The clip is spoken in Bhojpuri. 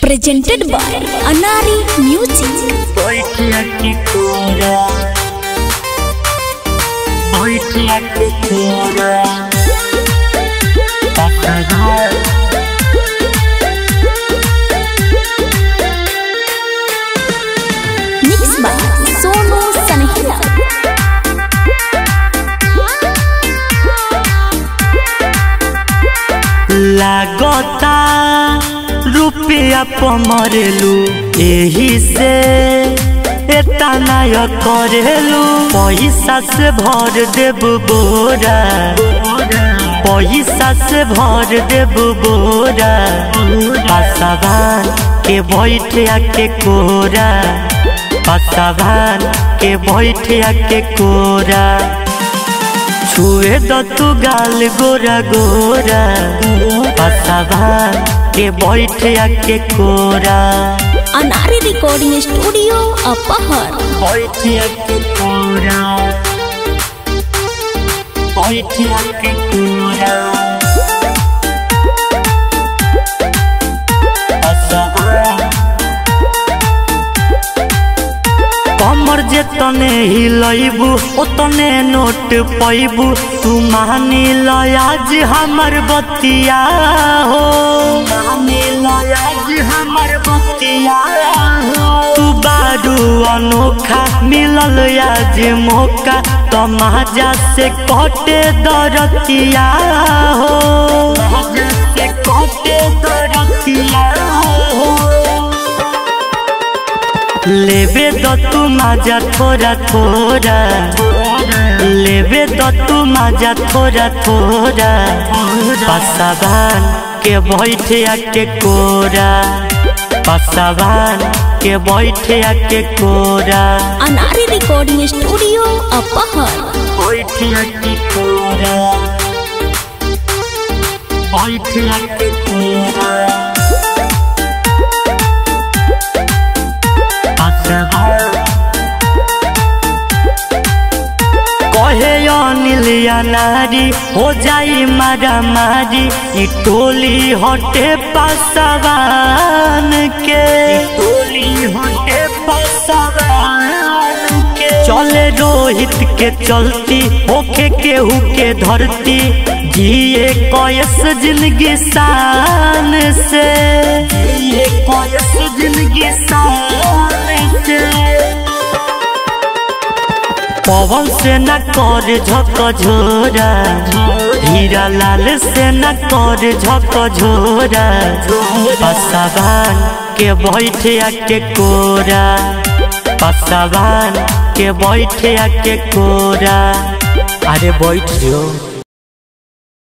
Presented by Anari Music. Mixed by Sonu Sanhila. लागता रुपया पमरेलू एही से एतना करेलू पैसा से भर देब बोरा पैसा से भर देब बोरा पासवान के बैठ के कोरा पासवान के बैठ के कोरा छुए दो तू गाल गोरा गोरा पासवान के बैठ के कोरा Anari Recording Studio Apahar. बैठ के कोरा बैठ के कोरा कमर जे तने हिलैबू ओतने नोट पैबू तू मानी लयाज हमर बतिया हो मानी लयाज हमर बतिया हो तू बारू अनोखा मिलल आज मौका तमाजा से कटे दरतिया हो तमाजा से कटे दरतिया हो लेबे दो तू मजा थोड़ा थोड़ा लेबे दो तू मजा थोड़ा थोड़ा पासवान के बैठ के कोरा पासवान के बैठ के कोरा Anari Recording Studio Apahar. बैठ के कोरा बैठ के कोरा कहे अनिलिया नारी हो जाई मारा मारी ई टोली हटे पासवान के टोली हटे पासवान के चले रोहित के चलती होके केहू के धरती जिए कयस जिंदगी शान से जिए कयस जिंदगी शान से पवन से न कर झक झोरा हीरा लाल से न कर झक झोरा पासवान के बैठ के कोरा पासवान के बैठ के कोरा अरे बैठ जो।